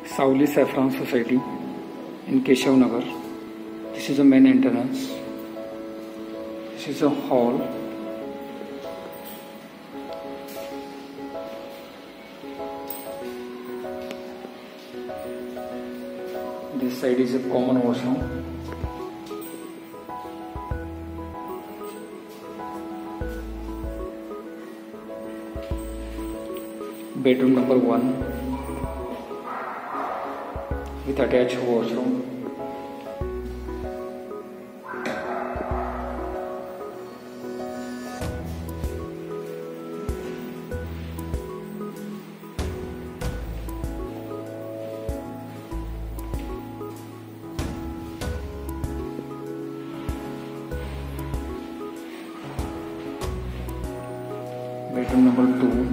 Sauli Saffron Society in Keshav Nagar. This is the main entrance. This is a hall. This side is a common washroom. Bedroom number 1 with attached washroom. Bedroom number 2.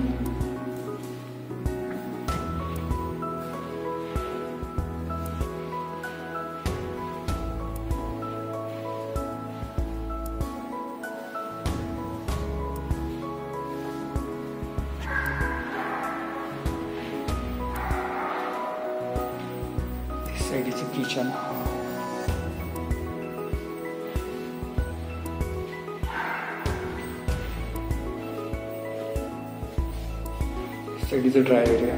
This side is a kitchen. This side is a dry area.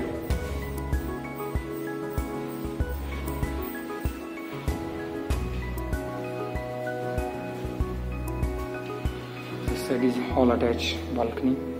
This side is hall attached balcony.